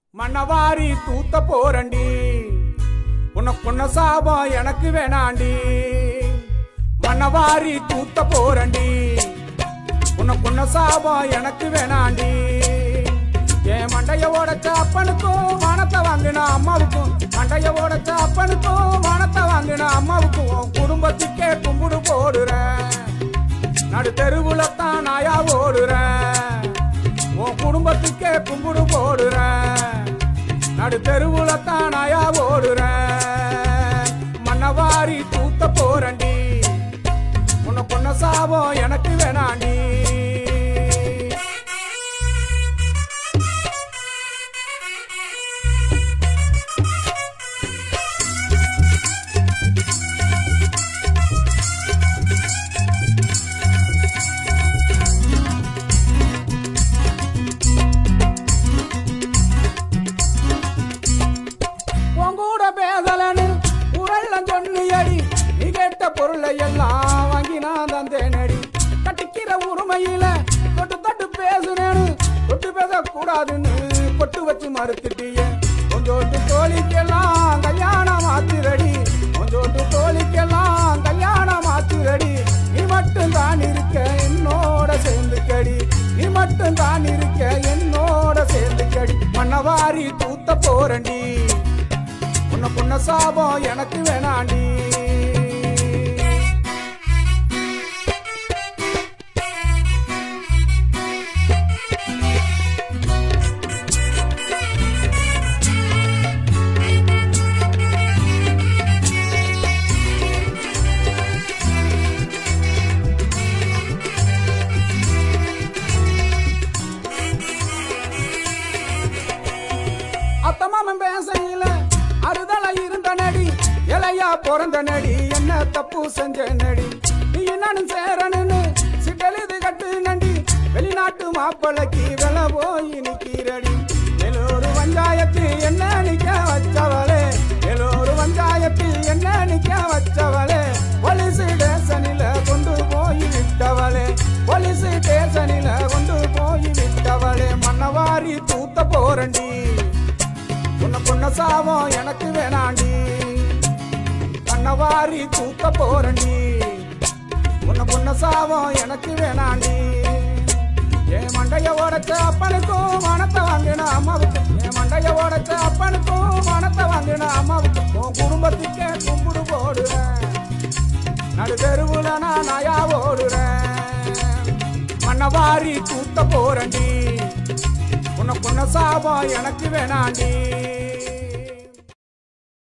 மண்ணவாரி தூத்த போரண்டி உனக்குன்ன சாபம் எனக்கு வேணாண்டி மண்ணவாரி தூத்த போரண்டி உனக்குன்ன சாபம் எனக்கு வேணாண்டி என் மண்டைய உடைச்ச அப்பனுக்கும் வானத்தை வாங்கின அம்மாவுக்கும் மண்டைய உடைச்ச அப்பனுக்கும் வானத்தை வாங்கின அம்மாவுக்கும் உன் குடும்பத்துக்கே கும்பிடு போடுறேன் நடு தெருவுலத்தான் நாயா ஓடுறேன் உன் குடும்பத்துக்கே கும்பிடு போடுறேன் நடு தெருவுலத்தான் நாயா ஓடுறேன் மண்ணவாரி தூத்த போரண்டி உனக்குன்ன சாபம் எனக்கு வேணாண்டி பொருளை எல்லாம் வாங்கி நான் தந்தேனடி கட்டிக்கிற உரிமையில தொட்டு தொட்டு பேசுனேன்னு தொட்டு பேசக்கூடாதுன்னு கொட்டு வச்சு மறுத்துட்டிய கொஞ்சோட்டு தோழிக்கெல்லாம் கல்யாணம் ஆத்துரடி கொஞ்சோட்டு தோழிக்கெல்லாம் கல்யாணம் ஆத்துரடி நீ மட்டும் தான் இருக்க என்னோட சேர்ந்துக்கடி நீ மட்டும் தான் இருக்க என்னோட சேர்ந்துக்கடி மண்ணவாரி தூத்த போரண்டி உன்ன சாபம் எனக்கு வேணாண்டி அத்தமாமன் பேசையில அறுதல இருந்த நடி இலையா பிறந்த நடி என்ன தப்பு செஞ்ச நடி நீ நானும் சேரணுன்னு சிட்டெழுது கட்டு நண்டி வெளிநாட்டு மாப்பிளைக்கு வில போய் நிக்கிறடி எல்லோரு பஞ்சாயத்தில் என்ன நிக்க வச்சவளே எல்லோரு பஞ்சாயத்தில் என்ன நிக்க வச்சவளே போலீஸ் ஸ்டேஷனில கொண்டு போய் விட்டவளே போலீஸ் ஸ்டேஷனில கொண்டு போய் விட்டவளே மண்ணவாரி தூத்த போரண்டி உன்ன சாபம் எனக்கு வேணாண்டி மண்ணவாரி தூத்த போரண்டி உன்ன சாபம் எனக்கு வேணாண்டி என் மண்டைய உடைச்ச அப்பனுக்கும் வானத்தை வாங்கின அம்மாவுக்கும் என் மண்டைய உடைச்ச அப்பனுக்கும் வானத்தை வாங்கின அம்மாவுக்கும் உன் குடும்பத்துக்கே கும்பிடு போடுறேன் நடு தெருவுல நான் நாயா ஓடுறேன் மண்ணவாரி தூத்த போரண்டி உனக்குன்ன சாபம் எனக்கு வேணாண்டி